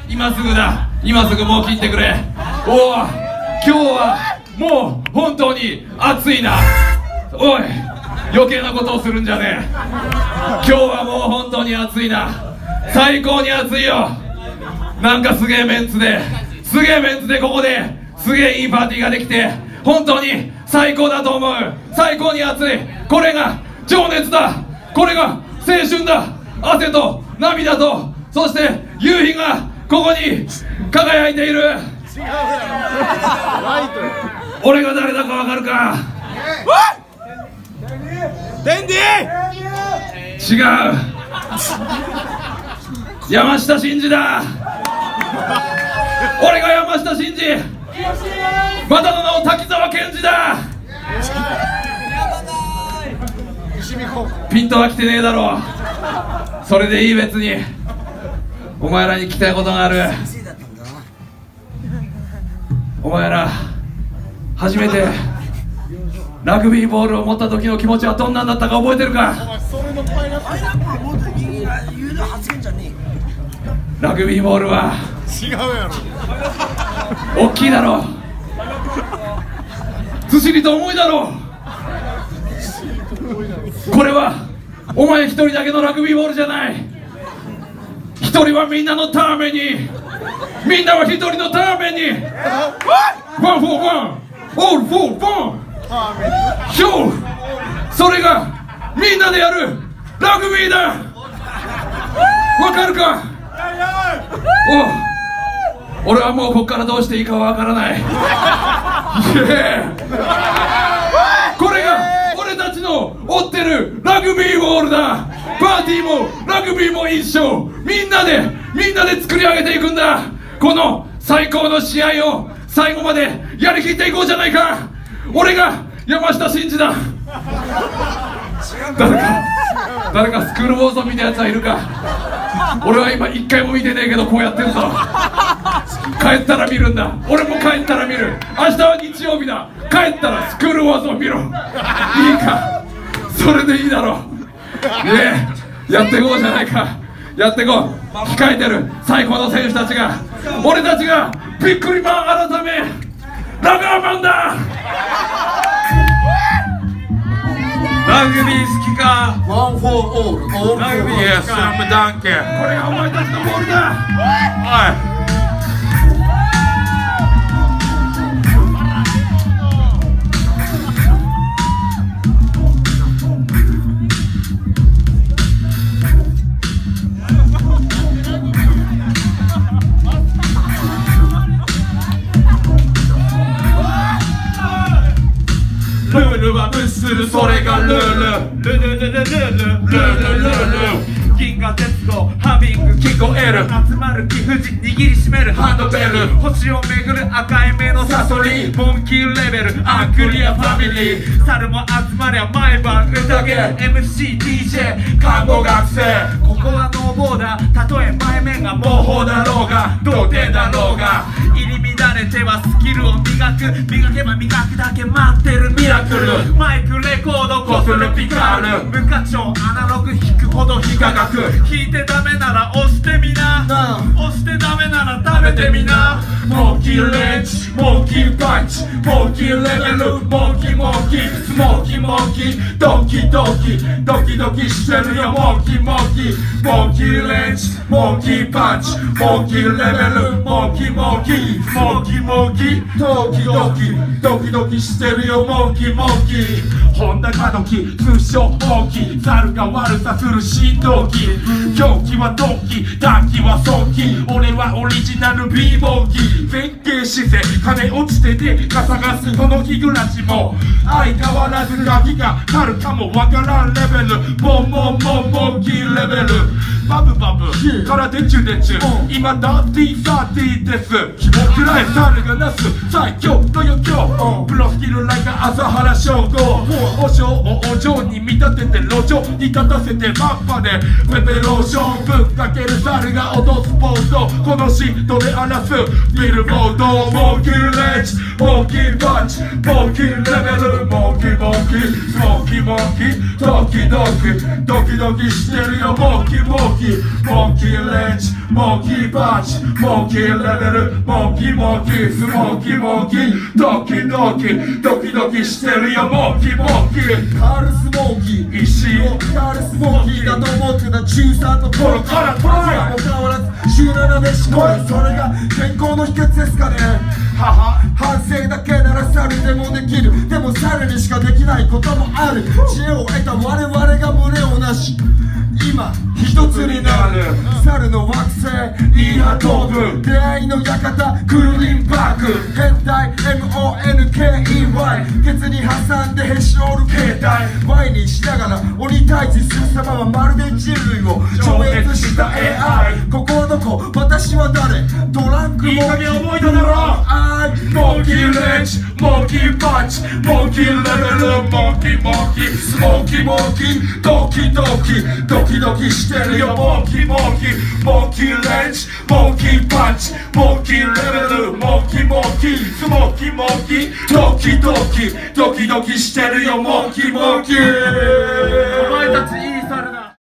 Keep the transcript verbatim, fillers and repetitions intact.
今すぐだ、今すぐもう切ってくれ。おお、今日はもう本当に暑いな。おい、余計なことをするんじゃねえ。今日はもう本当に暑いな。最高に暑いよ。なんかすげえメンツですげえメンツでここですげえいいパーティーができて本当に最高だと思う。最高に暑い。これが情熱だ。これが青春だ。汗と涙とそして夕日がここに輝いている。俺が誰だかわかるか。 デンディ違う、山下真司だ。俺が山下真司。またの名を滝沢賢治だ。ピントは来てねえだろう。それでいい。別にお前らに聞きたいことがある。お前ら初めてラグビーボールを持った時の気持ちはどんなんだったか覚えてるか。ラグビーボールは違うやろ。 大きいだろう。ずしりと重いだろう。これはお前一人だけのラグビーボールじゃない。一人はみんなのために、みんなは一人のために。ワンフォーワン、オールフォーワン。ヒョー、それがみんなでやるラグビーだ。わかるか。お、俺はもうここからどうしていいかわからない。これが俺たちの追ってるラグビーボールだ。パーティーもラグビーも一緒。みんなでみんなで作り上げていくんだ。この最高の試合を最後までやりきっていこうじゃないか。俺が山下真司だ。誰か誰かスクールウォーズを見たやつはいるか。俺は今一回も見てねえけどこうやってるぞ。帰ったら見るんだ。俺も帰ったら見る。明日は日曜日だ。帰ったらスクールウォーズを見ろ。いいか、それでいいだろう。ねえ、やっていこうじゃないか。やっていこう。控えてる最高の選手たちが、俺たちがビックリマン改めラガーマンだ。ラグビー好きか。 ワンフォーオール。 ラグビーやスラムダンク。これがお前たちのボールだ。おい、ルールは無視する、それがルール。ルルルルルルルルルルル。銀河鉄道ハミング聞こえる。集まる貴婦人握りしめるハンドベル。星を巡る赤い目のサソリ。モンキーレベルアンクリアファミリー。猿も集まりゃ毎晩宴。 エムシー ディージェー 看護学生。ここはノーボーダー。たとえ前面が模倣だろうが童貞だろうが。入り乱れてはスキルを磨く。磨けば磨くだけ待ってるミラクル。マイクレコードこするピカール。無課長アナログ弾くほど非科学。弾いてダメなら押してみな。押してダメなら食べてみな。モンキーレンチ、モンキーパンチ、モンキーレベル、モンキーモンキー、スモーキーモンキー、ドキドキドキドキしてるよ。モンキーモンキー、モンキーレンチ、モンキーパンチ、モンキーレベル、モンキーモンキー、モンキーモンキー、ドキドキドキドキしてるよ。モンキーモンキー、本田カドキ、通称モンキー、猿が悪さする振動機。狂気はドンキ、短気はソンキ。俺はオリジナル B モンキー。前傾姿勢、金落ちてでかさがすこの日暮らしも相変わらずガキがなるかもわからんレベル。モンモンモンモンキーレベル。バブバブからデチュデチュ。今ダーティーサーティーです。キモくらい猿がなす最強の余興。プロスキルライカ朝原将軍。お嬢をお嬢に見立てて路上に立たせてマッパでペペローションぶっかける猿が落とすポーズをこのシートで荒らすビルボード。モンキーレンチ、モンキーパンチ、モンキーレベル、モンキーモンキー、モンキーモンキー、ドキドキドキドキしてるよ。モンキーモンキーキーモンキーレンチモンキーパンチモンキーレベルモンキーモンキースモンキーモンキードキドキドキドキしてるよモンキーモンキーカールスモーキー石をカールスモーキーだと思ってた中さんの頃からトライも変わらずじゅうななでしこいそれが健康の秘訣ですかね母反省だけなら猿でもできるでも猿にしかできないこともある知恵を得た我々が胸をなし今一つになる猿の惑星イーハトーブ出会いの館クルリンパーク変態 エムオーエヌケーイーワイ ケツに挟んでへし折る携帯ワイにしながら鬼退治する様はまるで人類を超越した エーアイ ここはどこ私は誰トランクいい加減覚えただろモンキーレンチモンキーパンチモンキーレベルモンキーモンキースモンキーモンキードキドキドキドキしてるよモンキーモンキーモンキーレンチモンキーパンチモンキーレベルモンキーモンキースモンキーモンキードキドキドキドキしてるよモンキーモンキー